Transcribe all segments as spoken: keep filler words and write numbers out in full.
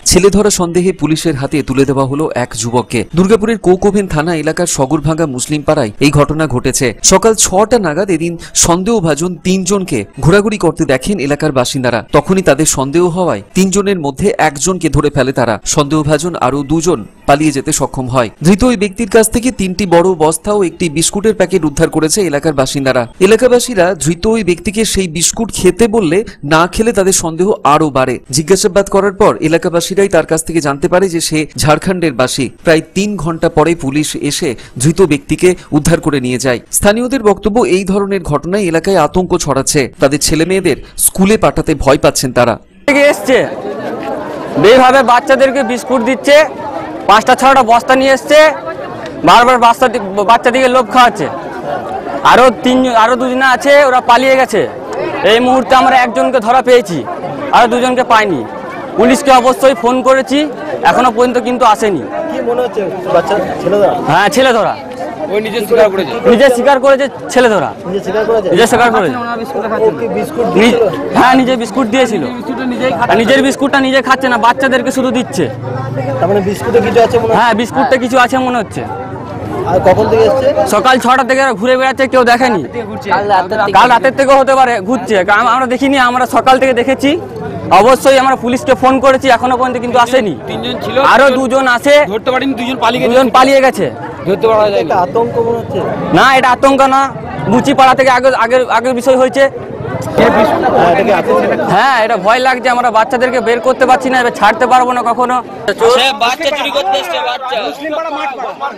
ছেলে ধরা সন্দেহে পুলিশের হাতে তুলে দেওয়া হলো এক যুবককে। দুর্গাপুরের কৌকোভেন থানা এলাকার সগরভাঙ্গা মুসলিম পাড়ায় এই ঘটনা ঘটেছে। সকাল ছটা নাগাদ এদিন সন্দেহভাজন তিনজনকে ঘোরাঘুরি করতে দেখেন এলাকার বাসিন্দারা। তখনই তাদের সন্দেহ হওয়ায় তিনজনের মধ্যে একজনকে ধরে ফেলে তারা। সন্দেহভাজন আরো দুজন পালিয়ে যেতে সক্ষম হয়। ধৃত ওই ব্যক্তির কাছ থেকে তিনটি বড় বস্তা ও একটি বিস্কুটের প্যাকেট উদ্ধার করেছে এলাকার বাসিন্দারা। এলাকাবাসীরা ধৃত ওই ব্যক্তিকে সেই বিস্কুট খেতে বললে না খেলে তাদের সন্দেহ আরো বাড়ে। জিজ্ঞাসাবাদ করার পর এলাকাবাসীরাই তার কাছ থেকে জানতে পারে যে সে ঝাড়খণ্ডের বাসী। প্রায় তিন ঘন্টা পরে পুলিশ এসে ধৃত ব্যক্তিকে উদ্ধার করে নিয়ে যায়। স্থানীয়দের বক্তব্য, এই ধরনের ঘটনায় এলাকায় আতঙ্ক ছড়াচ্ছে। তাদের ছেলে মেয়েদের স্কুলে পাঠাতে ভয় পাচ্ছেন তারা। এসছে এইভাবে বাচ্চাদেরকে বিস্কুট দিচ্ছে, পাঁচটা ছটা বস্তা নিয়ে এসছে, বারবার বাচ্চা বাচ্চাদিকে লোভ খাওয়াচ্ছে। আরো তিন আরো দুজনে আছে, ওরা পালিয়ে গেছে। এই মুহূর্তে আমরা একজনকে ধরা পেয়েছি, আরো দুজনকে পাইনি। পুলিশকে অবশ্যই ফোন করেছি, এখনো পর্যন্ত কিন্তু আসেনি। কি মনে হচ্ছে বাচ্চা ছেলে ধরা? হ্যাঁ, ছেলে ধরা। ওই নিজে স্বীকার করেছে, নিজে স্বীকার করেছে ছেলে ধরা, নিজে স্বীকার করেছে, নিজে স্বীকার করেছে। ও কি বিস্কুট দিয়েছিল? হ্যাঁ, নিজে বিস্কুট দিয়েছিল। আর নিজের বিস্কুটটা নিজে খাচ্ছে না, বাচ্চাদেরকে শুধু দিচ্ছে। তার মানে বিস্কুটে কিছু আছে মনে হয়? হ্যাঁ, বিস্কুটটা কিছু আছে মনে হচ্ছে। আর কখন থেকে এসছে? সকাল ছটা থেকে ঘুরে বেড়াচ্ছে, কেউ দেখেনি। কাল রাতের থেকে হতে পারে ঘুরছে, কারণ আমরা দেখিনি, আমরা সকাল থেকে দেখেছি। অবশ্যই আমরা পুলিশকে ফোন করেছি, এখনো পর্যন্ত কিন্তু আসেনি। তিনজন ছিল, আরো দুজন আছে, ধরতে পারিনি, দুজন পালিয়ে গেছে। দুজন পালিয়ে গেছে, ধরতে পারা যায় এটা আতঙ্ক মনে হচ্ছে? না, এটা আতঙ্ক না, মুচিপাড়া থেকে আগে আগের আগের বিষয় হয়েছে। হ্যাঁ, এটা কি আতঙ্ক? হ্যাঁ, এটা ভয় লাগছে, আমরা বাচ্চাদেরকে বের করতে পারছি না, এবার ছাড়তে পারবো না কখনো। বাচ্চা চুরি করতে এসছে, বাচ্চা মুসলিম পাড়া মাঠ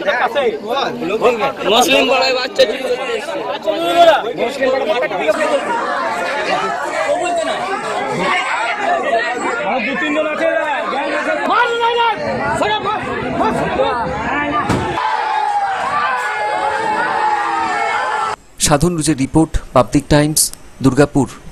মুসলিম পাড়ায় বাচ্চা চুরি করতে এসছে। মুসলিম পাড়া মাঠ দু তিনজন আছে। সাধন রুজের রিপোর্ট, পাবলিক টাইমস, দুর্গাপুর।